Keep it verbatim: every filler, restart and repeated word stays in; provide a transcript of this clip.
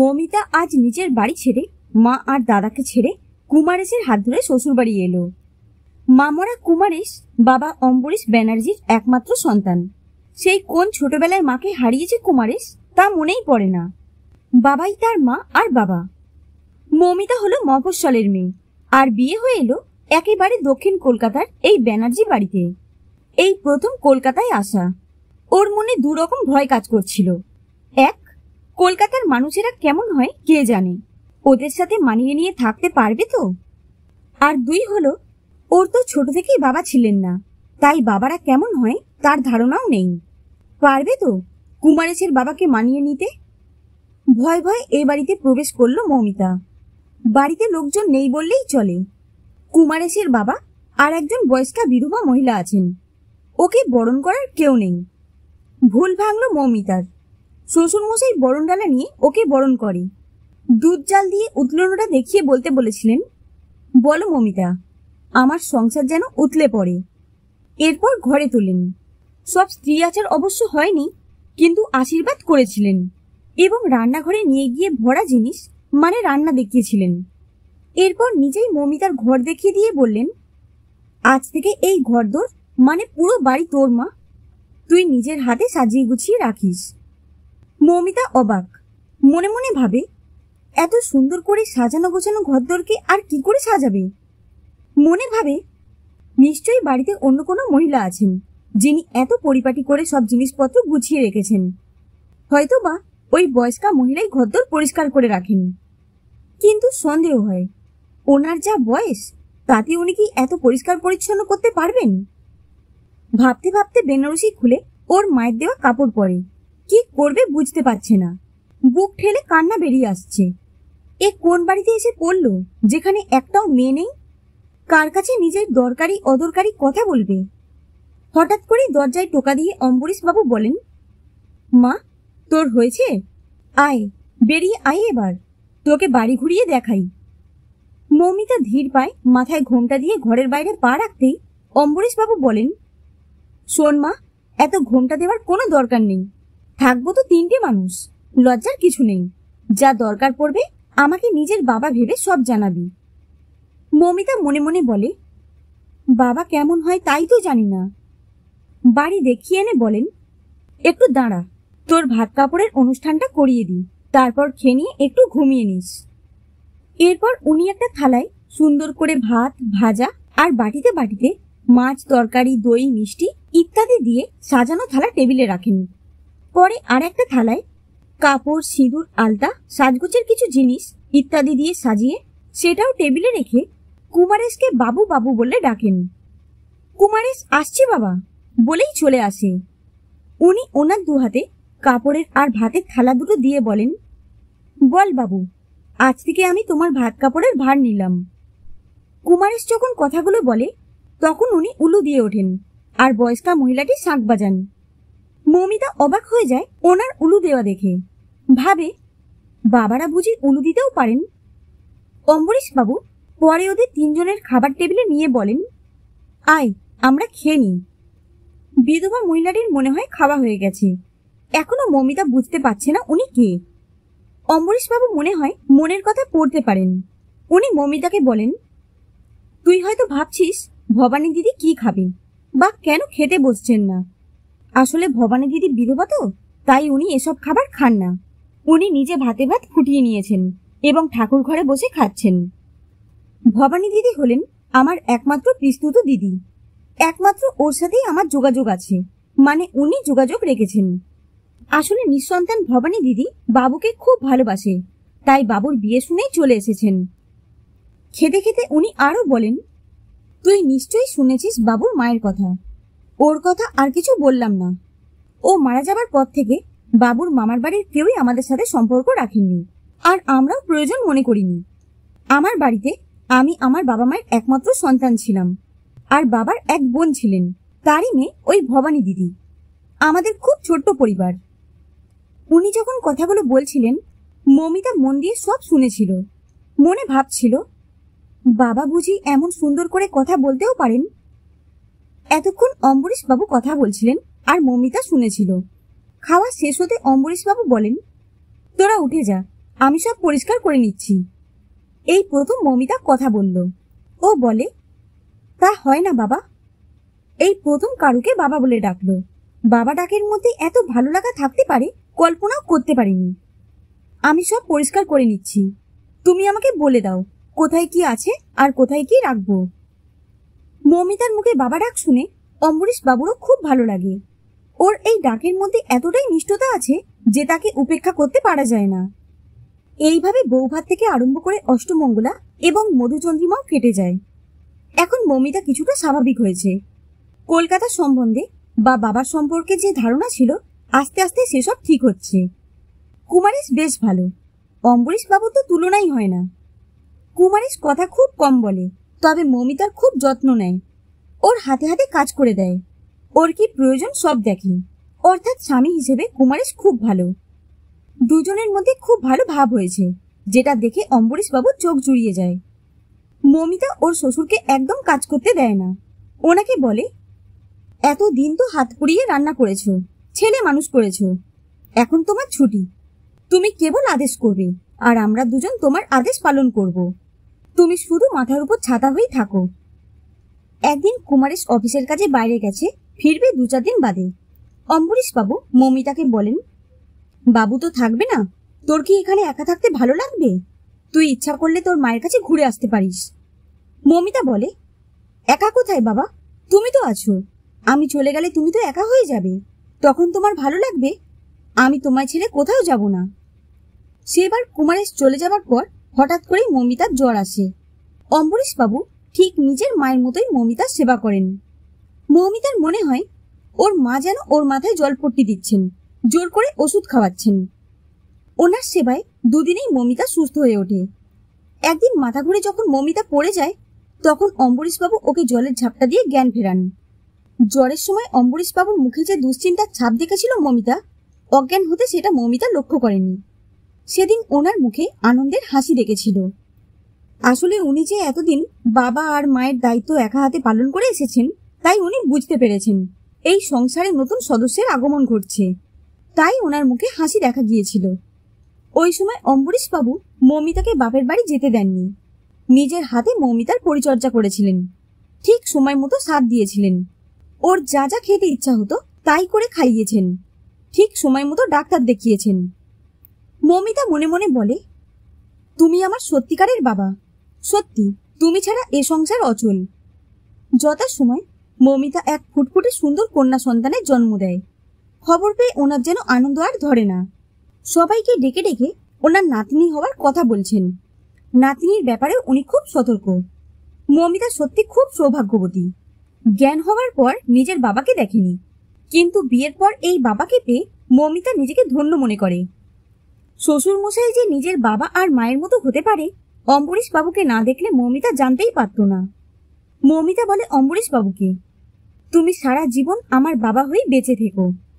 মৌমিতা আজ নিজের বাড়ি ছেড়ে মা আর দাদাকে ছেড়ে কুমারেশের হাত ধরে শ্বশুর বাড়ি এলো। মামরা কুমারেশ বাবা অম্বরীশ ব্যানার্জির একমাত্র সন্তান। সেই কোন ছোটবেলায় মাকে হারিয়েছে কুমারেশ তা মনেই পড়ে না। বাবাই তার মা আর বাবা। মৌমিতা হলো মফস্বলের মেয়ে আর বিয়ে হয়ে এলো একেবারে দক্ষিণ কলকাতার এই ব্যানার্জি বাড়িতে। এই প্রথম কলকাতায় আসা। ওর মনে দুরকম ভয় কাজ করছিল। এক, কলকাতার মানুষেরা কেমন হয় কে জানে, ওদের সাথে মানিয়ে নিয়ে থাকতে পারবে তো। আর দুই হলো, ওর তো ছোট থেকেই বাবা ছিলেন না, তাই বাবারা কেমন হয় তার ধারণাও নেই। পারবে তো কুমারেশের বাবাকে মানিয়ে নিতে? ভয় ভয় এ বাড়িতে প্রবেশ করলো মৌমিতা। বাড়িতে লোকজন নেই বললেই চলে। কুমারেশের বাবা আর একজন বয়স্কা বিধবা মহিলা আছেন। ওকে বরণ করার কেউ নেই। ভুল ভাঙল মৌমিতার। শ্বশুরমশাই বরণ ডালা নিয়ে ওকে বরণ করে। দুধ জাল দিয়ে উতলানোটা দেখিয়ে বলতে বলেছিলেন, বলো মৌমিতা, আমার সংসার যেন উতলে পড়ে। এরপর ঘরে তোলেন। সব স্ত্রী আচার অবশ্য হয়নি, কিন্তু আশীর্বাদ করেছিলেন এবং রান্নাঘরে নিয়ে গিয়ে ভরা জিনিস মানে রান্না দেখিয়েছিলেন। এরপর নিজেই মৌমিতার ঘর দেখিয়ে দিয়ে বললেন, আজ থেকে এই ঘরদোর মানে পুরো বাড়ি তোর মা, তুই নিজের হাতে সাজিয়ে গুছিয়ে রাখিস। মৌমিতা অবাক, মনে মনে ভাবে, এত সুন্দর করে সাজানো গোছানো ঘরদোরকে আর কি করে সাজাবে। মনে ভাবে, নিশ্চয়ই বাড়িতে অন্য কোনো মহিলা আছেন যিনি এত পরিপাটি করে সব জিনিসপত্র গুছিয়ে রেখেছেন। হয়তো বা ওই বয়স্কা মহিলাই ঘরদোর পরিষ্কার করে রাখেন। কিন্তু সন্দেহ হয়, ওনার যা বয়স তাতে উনি কি এত পরিষ্কার পরিচ্ছন্ন করতে পারবেন? ভাবতে ভাবতে বেনারসি খুলে ওর মায়ের দেওয়া কাপড় পরে। কি করবে বুঝতে পারছে না। বুক ঠেলে কান্না বেরিয়ে আসছে। এ কোন বাড়িতে এসে পড়ল যেখানে একটাও মেয়ে নেই? কার কাছে নিজের দরকারি অদরকারি কথা বলবে? হঠাৎ করে দরজায় টোকা দিয়ে অম্বরীশ বাবু বলেন, মা, তোর হয়েছে? আয়, বেরিয়ে আয়, এবার তোকে বাড়ি ঘুরিয়ে দেখাই। মৌমিতা ধীর পায় মাথায় ঘোমটা দিয়ে ঘরের বাইরে পা রাখতেই অম্বরীশ বাবু বলেন, শোন মা, এত ঘোমটা দেওয়ার কোনো দরকার নেই। থাকবো তো তিনটে মানুষ, লজ্জার কিছু নেই। যা দরকার পড়বে আমাকে নিজের বাবা ভেবে সব জানাবি। মৌমিতা মনে মনে বলে, বাবা কেমন হয় তাই তো জানি না। বাড়ি দেখিয়ে এনে বলেন, একটু দাঁড়া, তোর ভাত কাপড়ের অনুষ্ঠানটা করিয়ে দিই, তারপর খেয়ে নিয়ে একটু ঘুমিয়ে নিস। এরপর উনি একটা থালায় সুন্দর করে ভাত ভাজা আর বাটিতে বাটিতে মাছ তরকারি দই মিষ্টি ইত্যাদি দিয়ে সাজানো থালা টেবিলে রাখেন। পরে আর একটা থালায় কাপড় সিঁদুর আলতা সাজগোজের কিছু জিনিস ইত্যাদি দিয়ে সাজিয়ে সেটাও টেবিলে রেখে কুমারেশকে বাবু বাবু বলে ডাকেন। কুমারেশ আসছে বাবা বলেই চলে আসে। উনি ওনার দু হাতে কাপড়ের আর ভাতের থালা দুটো দিয়ে বলেন, বল বাবু, আজ থেকে আমি তোমার ভাত কাপড়ের ভার নিলাম। কুমারেশ যখন কথাগুলো বলে তখন উনি উলু দিয়ে ওঠেন আর বয়স্কা মহিলাটি শাঁখ বাজান। মৌমিতা অবাক হয়ে যায় ওনার উলু দেওয়া দেখে। ভাবে, বাবারা বুঝি উলু দিতেও পারেন। অম্বরীশ বাবু পরে ওদের তিনজনের খাবার টেবিলে নিয়ে বলেন, আয়, আমরা খেয়ে নিই। বিধবা মহিলাটির মনে হয় খাওয়া হয়ে গেছে। এখনো মৌমিতা বুঝতে পারছে না উনি কে। অম্বরীশ বাবু মনে হয় মনের কথা পড়তে পারেন। উনি মৌমিতাকে বলেন, তুই হয়তো ভাবছিস ভবানী দিদি কি খাবে বা কেন খেতে বসছেন না। আসলে ভবানী দিদি বিধবা তো, তাই উনি এসব খাবার খান না। উনি নিজে ভাতে ভাত ফুটিয়ে নিয়েছেন এবং ঠাকুর ঘরে বসে খাচ্ছেন। ভবানী দিদি হলেন আমার একমাত্র পিস্তুত দিদি। একমাত্র ওর সাথেই আমার যোগাযোগ আছে, মানে উনি যোগাযোগ রেখেছেন। আসলে নিঃসন্তান ভবানী দিদি বাবুকে খুব ভালোবাসে, তাই বাবুর বিয়ে শুনেই চলে এসেছেন। খেতে খেতে উনি আরো বলেন, তুই নিশ্চয়ই শুনেছিস বাবুর মায়ের কথা। ওর কথা আর কিছু বললাম না। ও মারা যাবার পর থেকে বাবুর মামার বাড়ির কেউই আমাদের সাথে সম্পর্ক রাখেননি, আর আমরাও প্রয়োজন মনে করিনি। আমার বাড়িতে আমি আমার বাবা মায়ের একমাত্র সন্তান ছিলাম, আর বাবার এক বোন ছিলেন, তারই মেয়ে ওই ভবানী দিদি। আমাদের খুব ছোট্ট পরিবার। উনি যখন কথাগুলো বলছিলেন মৌমিতা মন দিয়ে সব শুনেছিল। মনে ভাবছিল, বাবা বুঝি এমন সুন্দর করে কথা বলতেও পারেন। এতক্ষণ অম্বরীশ বাবু কথা বলছিলেন আর মৌমিতা শুনেছিল। খাওয়া শেষ হতে অম্বরীশ বাবু বলেন, তোরা উঠে যা, আমি সব পরিষ্কার করে নিচ্ছি। এই প্রথম মমিতা কথা বলল। ও বলে, তা হয় না বাবা। এই প্রথম কারুকে বাবা বলে ডাকলো। বাবা ডাকের মধ্যে এত ভালো লাগা থাকতে পারে কল্পনাও করতে পারিনি। আমি সব পরিষ্কার করে নিচ্ছি, তুমি আমাকে বলে দাও কোথায় কি আছে আর কোথায় কি রাখবো। মমিতার মুখে বাবা ডাক শুনে অম্বরীশ বাবুরও খুব ভালো লাগে। ওর এই ডাকের মধ্যে এতটাই মিষ্টতা আছে যে তাকে উপেক্ষা করতে পারা যায় না। এইভাবে বৌভাত থেকে আরম্ভ করে অষ্টমঙ্গলা এবং মধুচন্দ্রিমাও কেটে যায়। এখন মমিতা কিছুটা স্বাভাবিক হয়েছে। কলকাতা সম্বন্ধে বা বাবার সম্পর্কে যে ধারণা ছিল আস্তে আস্তে সেসব ঠিক হচ্ছে। কুমারেশ বেশ ভালো, অম্বরীশ বাবু তো তুলনাই হয় না। কুমারেশ কথা খুব কম বলে, তবে মমিতার খুব যত্ন নেয়। ওর হাতে হাতে কাজ করে দেয়, ওর কি প্রয়োজন সব দেখে। অর্থাৎ স্বামী হিসেবে কুমারেশ খুব ভালো। দুজনের মধ্যে খুব ভালো ভাব হয়েছে, যেটা দেখে অম্বরীশ বাবু চোখ জুড়িয়ে যায়। মমিতা ওর শ্বশুরকে একদম কাজ করতে দেয় না। ওনাকে বলে, এত দিন তো হাত পুড়িয়ে রান্না করেছো, ছেলে মানুষ করেছো, এখন তোমার ছুটি, তুমি কেবল আদেশ করবে আর আমরা দুজন তোমার আদেশ পালন করব। তুমি শুধু মাথার উপর ছাতা হয়ে থাকো। একদিন কুমারেশ অফিসের কাজে বাইরে গেছে, ফিরবে দু চার দিন বাদে। অম্বরীশ বাবু মমিতাকে বলেন, বাবু তো থাকবে না, তোর কি এখানে একা থাকতে ভালো লাগবে? তুই ইচ্ছা করলে তোর মায়ের কাছে ঘুরে আসতে পারিস। মমিতা বলে, একা কোথায় বাবা, তুমি তো আছো। আমি চলে গেলে তুমি তো একা হয়ে যাবে, তখন তোমার ভালো লাগবে? আমি তোমায় ছেড়ে কোথাও যাব না। সেবার কুমারেশ চলে যাবার পর হঠাৎ করেই মমিতার জ্বর আসে। অম্বরীশ বাবু ঠিক নিজের মায়ের মতোই মমিতার সেবা করেন। মমিতার মনে হয় ওর মা যেন ওর মাথায় জলপট্টি দিচ্ছেন, জোর করে ওষুধ খাওয়াচ্ছেন। ওনার সেবায় দুদিনেই মমিতা সুস্থ হয়ে ওঠে। একদিন মাথা ঘুরে যখন মমিতা পড়ে যায়, তখন অম্বরীশ বাবু ওকে জলের ঝাপটা দিয়ে জ্ঞান ফেরান। জ্বরের সময় অম্বরীশ বাবুর মুখে যে দুশ্চিন্তার ছাপ দেখেছিল মমিতা, অজ্ঞান হতে সেটা মমিতা লক্ষ্য করেনি। সেদিন ওনার মুখে আনন্দের হাসি দেখেছিল। আসলে উনি যে এতদিন বাবা আর মায়ের দায়িত্ব একা হাতে পালন করে এসেছেন, তাই উনি বুঝতে পেরেছেন এই সংসারে নতুন সদস্যের আগমন ঘটছে, তাই ওনার মুখে হাসি দেখা গিয়েছিল। ওই সময় অম্বরীশ বাবু মমিতাকে বাপের বাড়ি যেতে দেননি। নিজের হাতে মমিতার পরিচর্যা করেছিলেন, ঠিক সময় মতো সাথ দিয়েছিলেন। ওর যা যা খেতে ইচ্ছা হতো তাই করে খাইয়েছেন, ঠিক সময় মতো ডাক্তার দেখিয়েছেন। মমিতা মনে মনে বলে, তুমি আমার সত্যিকারের বাবা, সত্যি তুমি ছাড়া এ সংসার অচল। যথা সময় মমিতা এক ফুটফুটে সুন্দর কন্যা সন্তানের জন্ম দেয়। খবর পেয়ে ওনার যেন আনন্দ আর ধরে না। সবাইকে ডেকে ডেকে ওনার নাতনি হওয়ার কথা বলছেন। নাতনির ব্যাপারে উনি খুব সতর্ক। মমিতা সত্যি খুব সৌভাগ্যবতী। জ্ঞান হওয়ার পর নিজের বাবাকে দেখেনি, কিন্তু বিয়ের পর এই বাবাকে পেয়ে মমিতা নিজেকে ধন্য মনে করে। শ্বশুর মশাই যে নিজের বাবা আর মায়ের মতো হতে পারে, অম্বরীশ বাবুকে না দেখলে মমিতা জানতেই পারত না। মমিতা বলে অম্বরীশ বাবুকে, তুমি সারা জীবন আমার বাবা হয়ে বেঁচে থেকো।